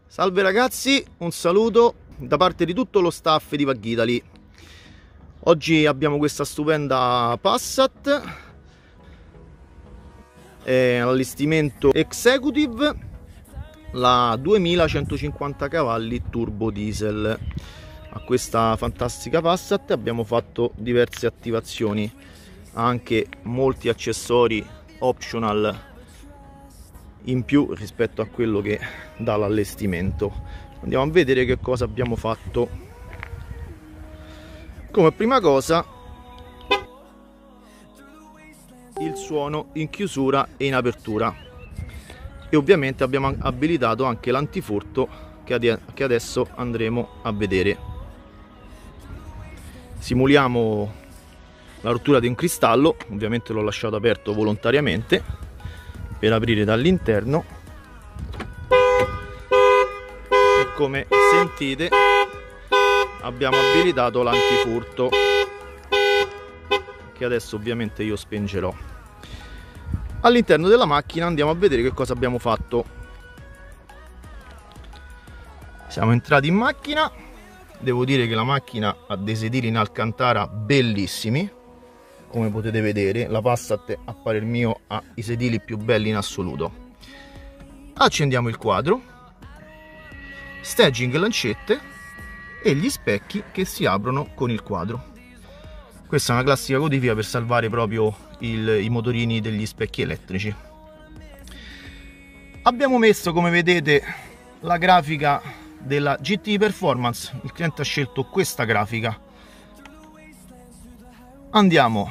Salve ragazzi, un saluto da parte di tutto lo staff di VAG Italy. Oggi abbiamo questa stupenda Passat allestimento Executive, la 2150 cavalli turbo diesel. A questa fantastica Passat abbiamo fatto diverse attivazioni, anche molti accessori optional in più rispetto a quello che dà l'allestimento. Andiamo a vedere che cosa abbiamo fatto. Come prima cosa, il suono in chiusura e in apertura, e ovviamente abbiamo abilitato anche l'antifurto che adesso andremo a vedere. Simuliamo la rottura di un cristallo, ovviamente l'ho lasciato aperto volontariamente per aprire dall'interno, e come sentite abbiamo abilitato l'antifurto, che adesso ovviamente io spengerò. All'interno della macchina andiamo a vedere che cosa abbiamo fatto. Siamo entrati in macchina, devo dire che la macchina ha dei sedili in alcantara bellissimi. Come potete vedere, la Passat, a parer mio, ha i sedili più belli in assoluto. Accendiamo il quadro, staging lancette e gli specchi che si aprono con il quadro. Questa è una classica codifica per salvare proprio i motorini degli specchi elettrici. Abbiamo messo, come vedete, la grafica della GT Performance. Il cliente ha scelto questa grafica. Andiamo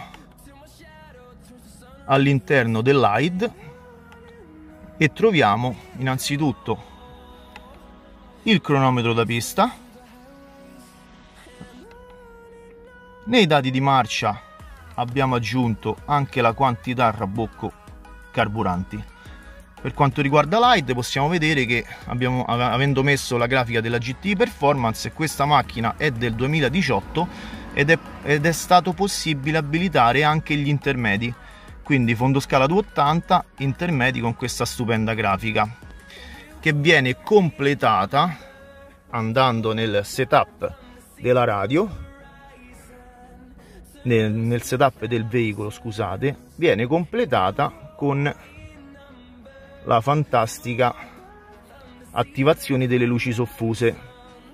all'interno dell'HID e troviamo innanzitutto il cronometro da pista. Nei dati di marcia abbiamo aggiunto anche la quantità rabocco carburanti. Per quanto riguarda l'HID, possiamo vedere che avendo messo la grafica della GT Performance, questa macchina è del 2018 ed è stato possibile abilitare anche gli intermedi, quindi fondoscala 280, intermedi con questa stupenda grafica, che viene completata andando nel setup della radio, nel setup del veicolo, scusate, viene completata con la fantastica attivazione delle luci soffuse.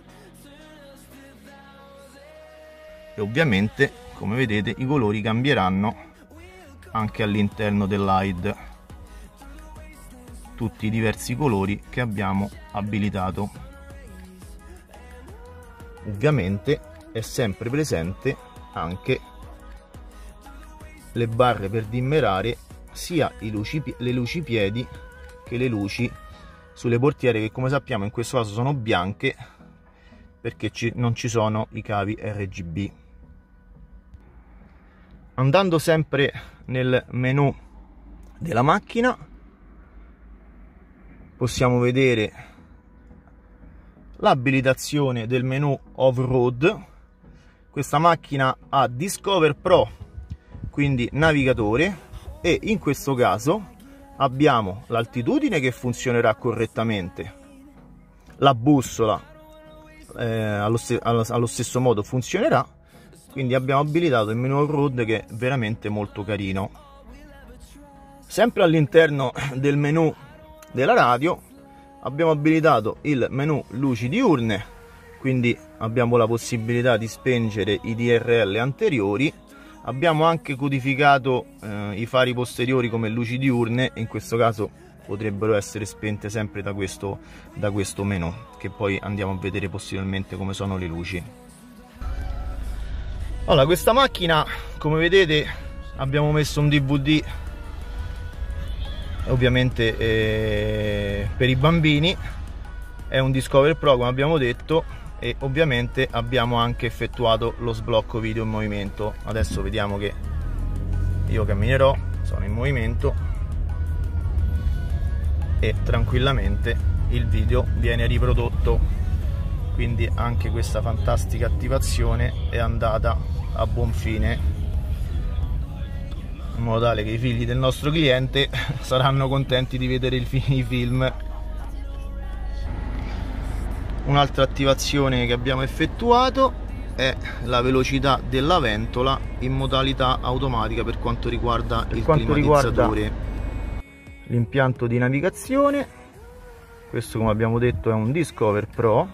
E ovviamente, come vedete, i colori cambieranno anche all'interno dell'HID, tutti i diversi colori che abbiamo abilitato. Ovviamente è sempre presente anche le barre per dimmerare sia le luci piedi che le luci sulle portiere, che come sappiamo in questo caso sono bianche perché non ci sono i cavi RGB. Andando sempre nel menu della macchina, possiamo vedere l'abilitazione del menu off-road. Questa macchina ha Discover Pro, quindi navigatore, e in questo caso abbiamo l'altitudine che funzionerà correttamente, la bussola allo stesso modo funzionerà. Quindi abbiamo abilitato il menu off-road, che è veramente molto carino. Sempre all'interno del menu della radio abbiamo abilitato il menu luci diurne, quindi abbiamo la possibilità di spengere i DRL anteriori. Abbiamo anche codificato i fari posteriori come luci diurne, e in questo caso potrebbero essere spente sempre da questo menu, che poi andiamo a vedere posteriormente come sono le luci. Allora, questa macchina, come vedete, abbiamo messo un DVD ovviamente per i bambini, è un Discover Pro come abbiamo detto, e ovviamente abbiamo anche effettuato lo sblocco video in movimento. Adesso vediamo che io camminerò, sono in movimento e tranquillamente il video viene riprodotto. Quindi anche questa fantastica attivazione è andata a buon fine, in modo tale che i figli del nostro cliente saranno contenti di vedere i film. Un'altra attivazione che abbiamo effettuato è la velocità della ventola in modalità automatica per quanto riguarda il climatizzatore. L'impianto di navigazione, questo come abbiamo detto è un Discover Pro.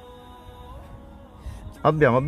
Abbiamo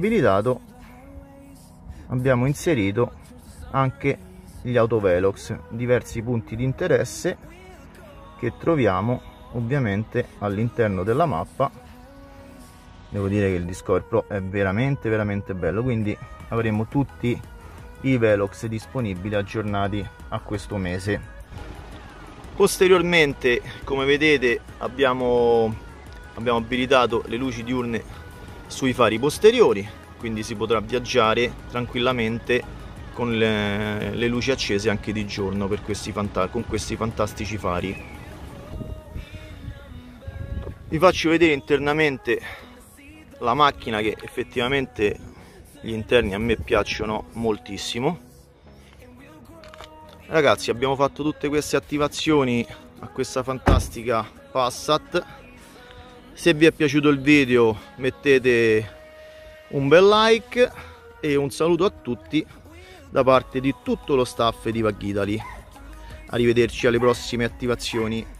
inserito anche gli autovelox, diversi punti di interesse che troviamo ovviamente all'interno della mappa. Devo dire che il Discover Pro è veramente bello, quindi avremo tutti i velox disponibili aggiornati a questo mese. Posteriormente, come vedete, abbiamo abilitato le luci diurne sui fari posteriori, quindi si potrà viaggiare tranquillamente con le luci accese anche di giorno con questi fantastici fari. Vi faccio vedere internamente la macchina, che effettivamente gli interni a me piacciono moltissimo. Ragazzi, abbiamo fatto tutte queste attivazioni a questa fantastica Passat. Se vi è piaciuto il video mettete un bel like e un saluto a tutti da parte di tutto lo staff di VAG Italy. Arrivederci alle prossime attivazioni.